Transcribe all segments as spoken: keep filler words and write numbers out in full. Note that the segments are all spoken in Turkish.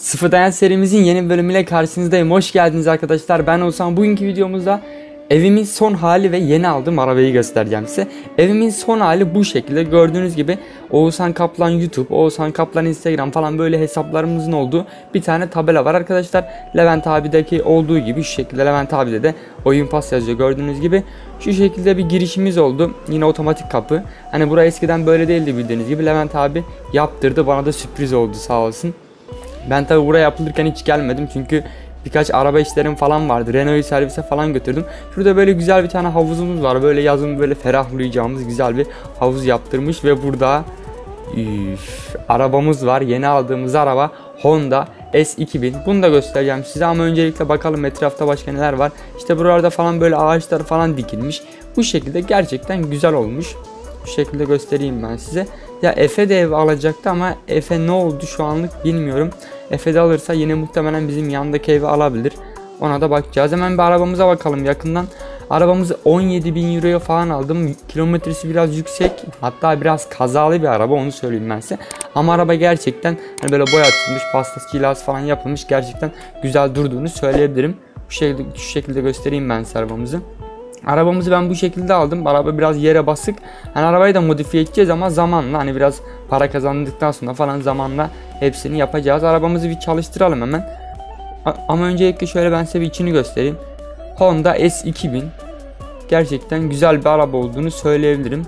Sıfırdan serimizin yeni bölümüyle karşınızdayım. Hoş geldiniz arkadaşlar. Ben Oğuzhan. Bugünkü videomuzda evimin son hali ve yeni aldığım arabayı göstereceğim size. Evimin son hali bu şekilde. Gördüğünüz gibi Oğuzhan Kaplan YouTube, Oğuzhan Kaplan Instagram falan böyle hesaplarımızın olduğu bir tane tabela var arkadaşlar. Levent abideki olduğu gibi şu şekilde Levent abide de oyun pas yazıyor gördüğünüz gibi. Şu şekilde bir girişimiz oldu. Yine otomatik kapı. Hani burası eskiden böyle değildi bildiğiniz gibi. Levent abi yaptırdı. Bana da sürpriz oldu sağ olsun. Ben tabi buraya yapılırken hiç gelmedim çünkü birkaç araba işlerim falan vardı. Renault'yu servise falan götürdüm. Şurada böyle güzel bir tane havuzumuz var. Böyle yazın böyle ferahlayacağımız güzel bir havuz yaptırmış ve burada üf, arabamız var. Yeni aldığımız araba Honda S iki bin. Bunu da göstereceğim size ama öncelikle bakalım etrafta başka neler var. İşte buralarda falan böyle ağaçlar falan dikilmiş. Bu şekilde gerçekten güzel olmuş. Bu şekilde göstereyim ben size. Ya Efe de ev alacaktı ama Efe ne oldu şu anlık bilmiyorum. Efe de alırsa yine muhtemelen bizim yandaki evi alabilir. Ona da bakacağız. Hemen bir arabamıza bakalım yakından. Arabamızı on yedi bin euroya falan aldım. Kilometresi biraz yüksek. Hatta biraz kazalı bir araba, onu söyleyeyim ben size. Ama araba gerçekten hani böyle boyatılmış, pastası cilası falan yapılmış. Gerçekten güzel durduğunu söyleyebilirim. Bu şekilde, şu şekilde göstereyim ben size arabamızı. Arabamızı ben bu şekilde aldım. Araba biraz yere basık. Hani arabayı da modifiye edeceğiz ama zamanla, hani biraz para kazandıktan sonra falan zamanla hepsini yapacağız. Arabamızı bir çalıştıralım hemen. Ama öncelikle şöyle ben size bir içini göstereyim. Honda S iki bin. Gerçekten güzel bir araba olduğunu söyleyebilirim.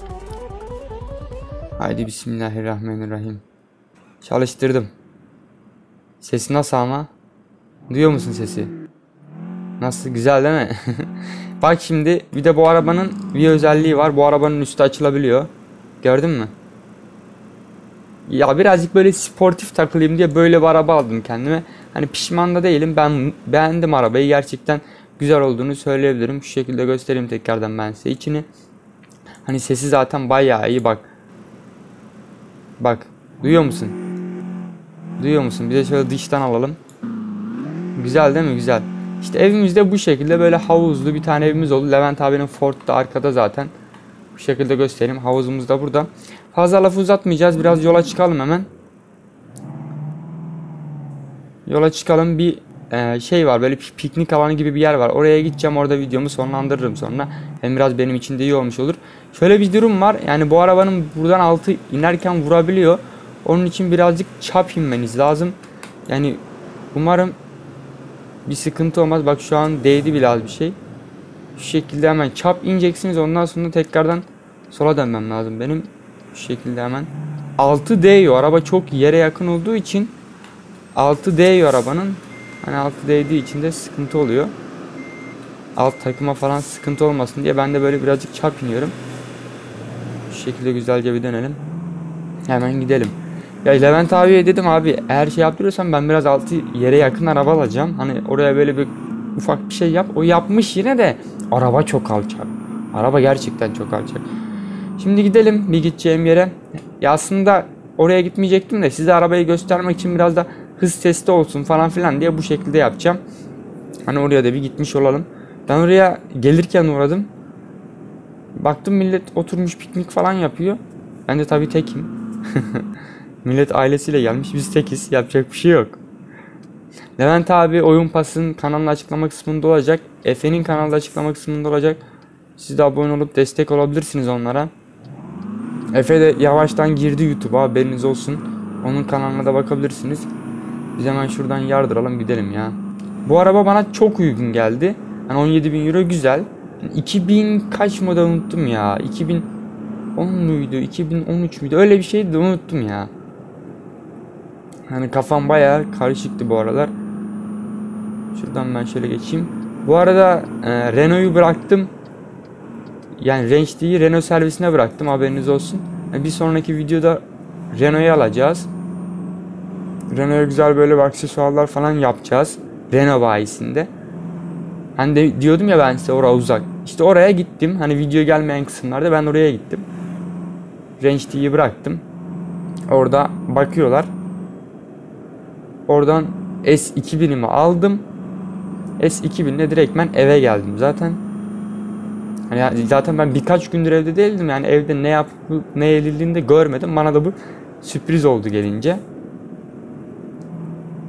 Haydi bismillahirrahmanirrahim. Çalıştırdım. Sesi nasıl ama? Duyuyor musun sesi? Nasıl, güzel değil mi? Bak şimdi bir de bu arabanın bir özelliği var. Bu arabanın üstü açılabiliyor. Gördün mü? Ya birazcık böyle sportif takılayım diye böyle bir araba aldım kendime. Hani pişman da değilim. Ben beğendim arabayı. Gerçekten güzel olduğunu söyleyebilirim. Şu şekilde göstereyim tekrardan ben size içini. Hani sesi zaten bayağı iyi bak. Bak. Duyuyor musun? Duyuyor musun? Bir de şöyle dıştan alalım. Güzel değil mi? Güzel. İşte evimizde bu şekilde böyle havuzlu bir tane evimiz oldu. Levent abinin Ford da arkada zaten. Bu şekilde göstereyim. Havuzumuz da burada. Fazla lafı uzatmayacağız. Biraz yola çıkalım hemen. Yola çıkalım. Bir e, şey var. Böyle piknik alanı gibi bir yer var. Oraya gideceğim. Orada videomu sonlandırırım sonra. Hem biraz benim için de iyi olmuş olur. Şöyle bir durum var. Yani bu arabanın buradan altı inerken vurabiliyor. Onun için birazcık çap inmeniz lazım. Yani umarım bir sıkıntı olmaz. Bak şu an değdi biraz bir şey. Şu şekilde hemen çap ineceksiniz. Ondan sonra tekrardan sola dönmem lazım benim. Şu şekilde hemen. altı değiyor. Araba çok yere yakın olduğu için altı değiyor arabanın. Hani altı değdiği için de sıkıntı oluyor. Alt takıma falan sıkıntı olmasın diye ben de böyle birazcık çap iniyorum. Şu şekilde güzelce bir dönelim. Hemen gidelim. Ya Levent abiye dedim, abi eğer şey yaptırıyorsan ben biraz altı yere yakın araba alacağım. Hani oraya böyle bir ufak bir şey yap. O yapmış yine de araba çok alçak. Araba gerçekten çok alçak. Şimdi gidelim bir gideceğim yere. Ya aslında oraya gitmeyecektim de size arabayı göstermek için biraz da hız testi olsun falan filan diye bu şekilde yapacağım. Hani oraya da bir gitmiş olalım. Ben oraya gelirken uğradım. Baktım millet oturmuş piknik falan yapıyor. Ben de tabii tekim. Millet ailesiyle gelmiş, biz tekiz, yapacak bir şey yok. Levent abi Oyun Pas'ın kanalının açıklama kısmında olacak. Efe'nin kanalda açıklama kısmında olacak. Siz de abone olup destek olabilirsiniz onlara. Efe de yavaştan girdi YouTube'a, haberiniz olsun. Onun kanalına da bakabilirsiniz. Biz hemen şuradan yardıralım gidelim ya. Bu araba bana çok uygun geldi. Yani on yedi bin euro güzel. iki bin kaç model unuttum ya. iki bin on muydu? iki bin on üç müydü? Öyle bir şeydi, unuttum ya. Hani kafam bayağı karışıktı bu aralar. Şuradan ben şöyle geçeyim. Bu arada e, Renault'yu bıraktım. Yani Range D'yi Renault servisine bıraktım, haberiniz olsun. Yani bir sonraki videoda Renault'yu alacağız. Renault'a güzel böyle aksesuarlar falan yapacağız. Renault bayisinde. Hani de diyordum ya ben size oraya uzak. İşte oraya gittim. Hani video gelmeyen kısımlarda ben oraya gittim. Range D'yi bıraktım. Orada bakıyorlar. Oradan S iki bin'imi aldım. S iki bin'le direktmen eve geldim zaten. Hani zaten ben birkaç gündür evde değildim. Yani evde ne yapıp ne edildiğini de görmedim. Bana da bu sürpriz oldu gelince.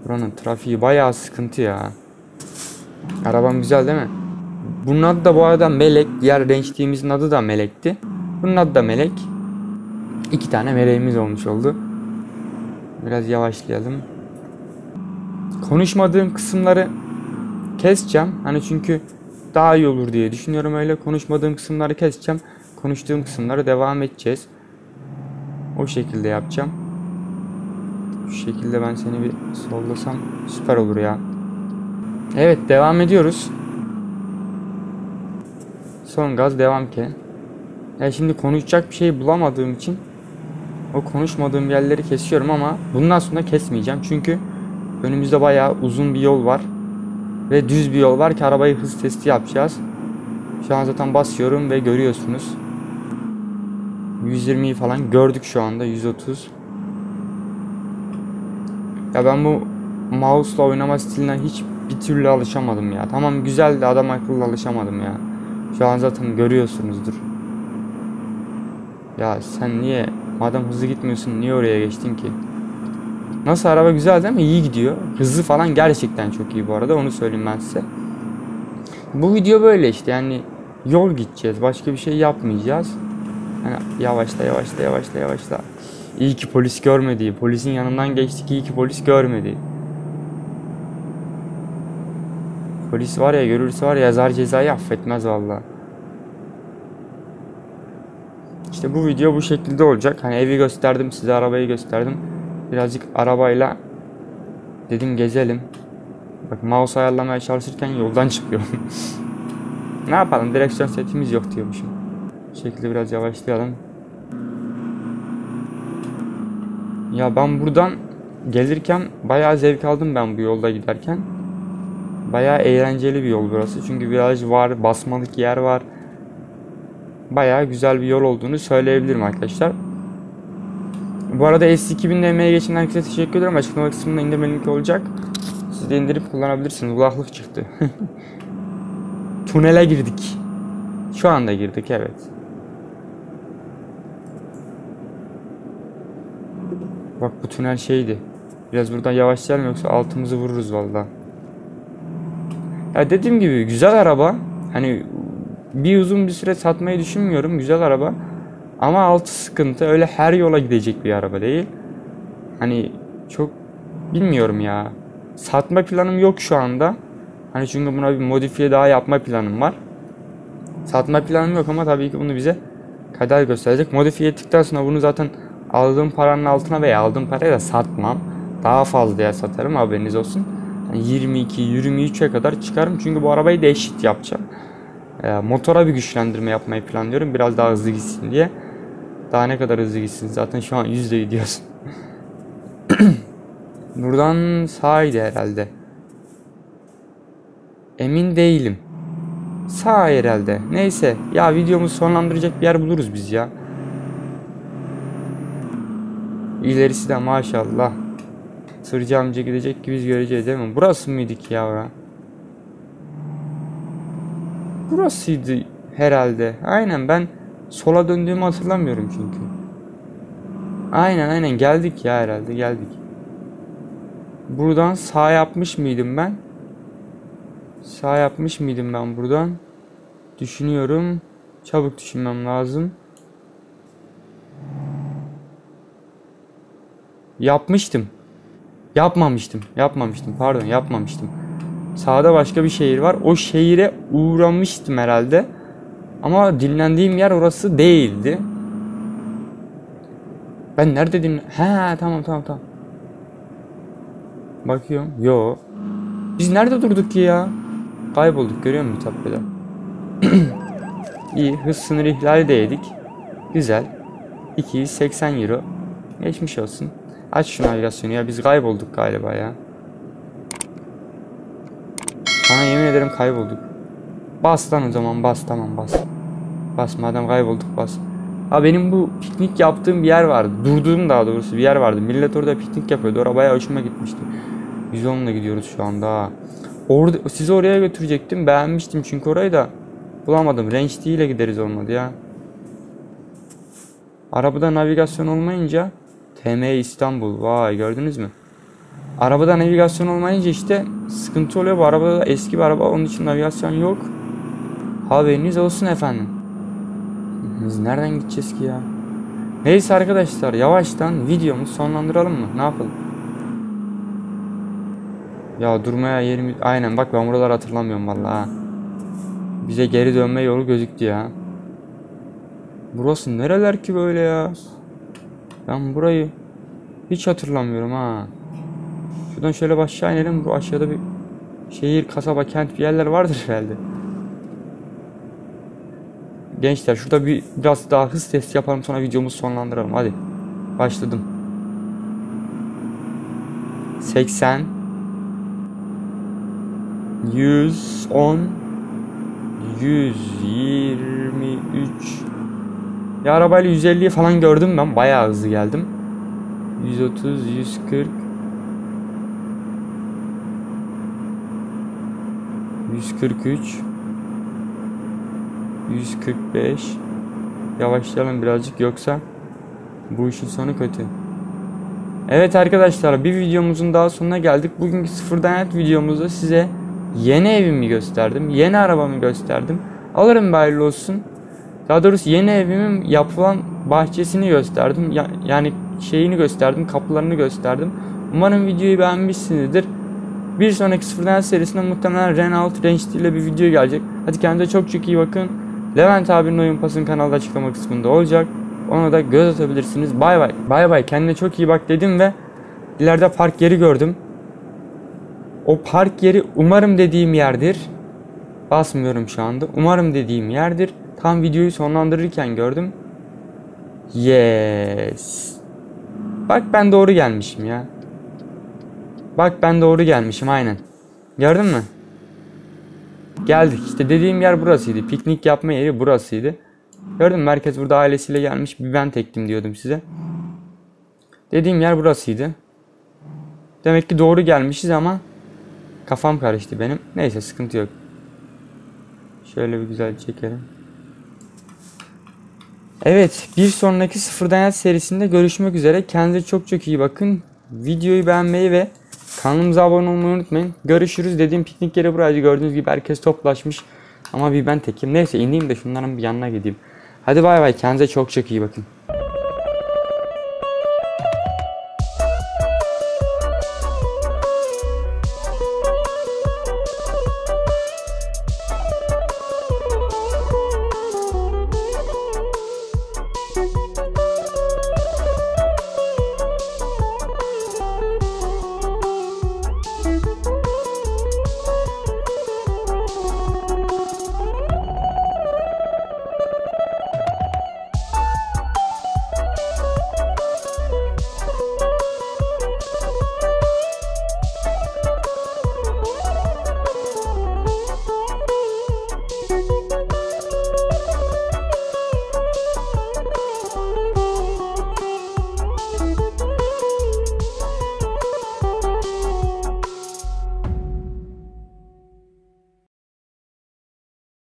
Buranın trafiği bayağı sıkıntı ya. Arabam güzel değil mi? Bunun adı da bu arada Melek. Diğer rençliğimizin adı da Melek'ti. Bunun adı da Melek. İki tane meleğimiz olmuş oldu. Biraz yavaşlayalım. Konuşmadığım kısımları keseceğim. Hani çünkü daha iyi olur diye düşünüyorum öyle. Konuşmadığım kısımları keseceğim. Konuştuğum kısımları devam edeceğiz. O şekilde yapacağım. Şu şekilde ben seni bir sollasam süper olur ya. Evet, devam ediyoruz. Son gaz devam ki. Ya şimdi konuşacak bir şey bulamadığım için o konuşmadığım yerleri kesiyorum ama bundan sonra kesmeyeceğim. Çünkü önümüzde bayağı uzun bir yol var. Ve düz bir yol var ki arabayı hız testi yapacağız. Şu an zaten basıyorum ve görüyorsunuz. yüz yirmiyi falan gördük şu anda. yüz otuz. Ya ben bu mouse'la oynama stiline hiç bir türlü alışamadım ya. Tamam güzel de adam akıllı alışamadım ya. Şu an zaten görüyorsunuzdur. Ya sen niye madem hızlı gitmiyorsun niye oraya geçtin ki? Nasıl, araba güzel değil mi? İyi gidiyor. Hızı falan gerçekten çok iyi bu arada, onu söyleyeyim ben size. Bu video böyle işte, yani yol gideceğiz. Başka bir şey yapmayacağız. Yani yavaşla yavaşla yavaşla yavaşla. İyi ki polis görmedi. Polisin yanından geçtik, iyi ki polis görmedi. Polis var ya, görürse var ya, yazar cezayı affetmez vallahi. İşte bu video bu şekilde olacak. Hani evi gösterdim size, arabayı gösterdim. Birazcık arabayla dedim gezelim. Bak mouse ayarlamaya çalışırken yoldan çıkıyor. Ne yapalım, direksiyon setimiz yok diyormuşum. Bu şekilde biraz yavaşlayalım. Ya ben buradan gelirken bayağı zevk aldım ben bu yolda giderken. Bayağı eğlenceli bir yol burası. Çünkü viraj var, basmalık yer var. Bayağı güzel bir yol olduğunu söyleyebilirim arkadaşlar. Bu arada S iki bin D M'ye geçen herkese teşekkür ederim. Açıklama kısmında indirme linki olacak. Siz de indirip kullanabilirsiniz. Kulaklık çıktı. Tünele girdik. Şu anda girdik, evet. Bak bu tünel şeydi. Biraz buradan yavaşlayalım yoksa altımızı vururuz vallahi. Ya dediğim gibi güzel araba. Hani bir uzun bir süre satmayı düşünmüyorum. Güzel araba. Ama altı sıkıntı. Öyle her yola gidecek bir araba değil. Hani çok bilmiyorum ya. Satma planım yok şu anda. Hani çünkü buna bir modifiye daha yapma planım var. Satma planım yok ama tabii ki bunu bize kader gösterecek. Modifiye ettikten sonra bunu zaten aldığım paranın altına veya aldığım parayı da satmam. Daha fazlaya satarım, haberiniz olsun. Yani yirmi iki yirmi üçe kadar çıkarım. Çünkü bu arabayı da eşit yapacağım. E, motora bir güçlendirme yapmayı planlıyorum. Biraz daha hızlı gitsin diye. Daha ne kadar hızlı gitsin? Zaten şu an yüzde gidiyorsun. Buradan sağydı herhalde. Emin değilim. Sağ herhalde. Neyse. Ya videomuzu sonlandıracak bir yer buluruz biz ya. İlerisi de maşallah. Sırcı amca gidecek ki biz göreceğiz değil mi? Burası mıydı ki ya? Burasıydı herhalde. Aynen, ben sola döndüğümü hatırlamıyorum çünkü. Aynen aynen geldik ya, herhalde geldik. Buradan sağ yapmış mıydım ben? Sağ yapmış mıydım ben buradan? Düşünüyorum. Çabuk düşünmem lazım. Yapmıştım. Yapmamıştım. Yapmamıştım. Pardon, yapmamıştım. Sağda başka bir şehir var. O şehire uğramıştım herhalde. Ama dinlendiğim yer orası değildi. Ben nerede dinlen... He tamam tamam tamam. Bakıyorum. Yo. Biz nerede durduk ki ya? Kaybolduk, görüyor musun tabela? İyi. Hız sınırı ihlali de yedik. Güzel. iki yüz seksen euro. Geçmiş olsun. Aç şu navigasyonu ya. Biz kaybolduk galiba ya. Sana yemin ederim kaybolduk. Bas lan o zaman, bas, tamam bas. Bas madem kaybolduk, bas. Ha benim bu piknik yaptığım bir yer vardı. Durduğum daha doğrusu bir yer vardı. Millet orada piknik yapıyordu. Oraya bayağı hoşuma gitmişti. yüz onla gidiyoruz şu anda. Orada, sizi oraya götürecektim. Beğenmiştim çünkü orayı da bulamadım. Range D ile gideriz, olmadı ya. Arabada navigasyon olmayınca T M İstanbul. Vay, gördünüz mü? arabada navigasyon olmayınca işte sıkıntı oluyor. Bu arabada eski bir araba, onun için navigasyon yok. Haberiniz olsun efendim. Biz nereden gideceğiz ki ya? Neyse arkadaşlar, yavaştan videomuzu sonlandıralım mı? Ne yapalım? Ya durmaya yerimiz... Aynen bak, ben buraları hatırlamıyorum vallahi. Bize geri dönme yolu gözüktü ya. Burası nereler ki böyle ya? Ben burayı hiç hatırlamıyorum ha. Şuradan şöyle aşağı inelim. Bu aşağıda bir şehir, kasaba, kent bir yerler vardır herhalde. Gençler şurada bir biraz daha hız testi yapalım, sonra videomuzu sonlandıralım. Hadi. Başladım. seksen yüz on yüz yirmi üç. Ya arabayla yüz elliyi falan gördüm ben. Bayağı hızlı geldim. yüz otuz, yüz kırk, yüz kırk üç, yüz kırk beş. Yavaşlayalım birazcık, yoksa bu işin sonu kötü. Evet arkadaşlar, bir videomuzun daha sonuna geldik. Bugünkü sıfırdan net videomuzda size yeni evimi gösterdim. Yeni arabamı gösterdim. Alırım bir hayırlı olsun. Daha doğrusu yeni evimin yapılan bahçesini gösterdim. Ya, yani şeyini gösterdim, kapılarını gösterdim. Umarım videoyu beğenmişsinizdir. Bir sonraki sıfırdan net serisinde muhtemelen Renault Range ile bir video gelecek. Hadi kendinize çok çok iyi bakın. Levent abinin Oyun Pas'ın kanalda açıklama kısmında olacak. Ona da göz atabilirsiniz. Bay bay. Bay bay. Kendine çok iyi bak dedim ve ileride park yeri gördüm. O park yeri umarım dediğim yerdir. Basmıyorum şu anda. Umarım dediğim yerdir. Tam videoyu sonlandırırken gördüm. Yes. Bak ben doğru gelmişim ya. Bak ben doğru gelmişim aynen. Gördün mü? Geldik. İşte dediğim yer burasıydı. Piknik yapma yeri burasıydı. Gördün mü? Merkez burada ailesiyle gelmiş. Bir ben tektim diyordum size. Dediğim yer burasıydı. Demek ki doğru gelmişiz ama kafam karıştı benim. Neyse sıkıntı yok. Şöyle bir güzel çekelim. Evet, bir sonraki sıfırdan net serisinde görüşmek üzere. Kendinize çok çok iyi bakın. Videoyu beğenmeyi ve kanalımıza abone olmayı unutmayın. Görüşürüz. Dediğim piknik yeri buraydı. Gördüğünüz gibi herkes toplaşmış. Ama bir ben tekim. Neyse ineyim de şunların bir yanına gideyim. Hadi bay bay. Kendinize çok çok iyi bakın.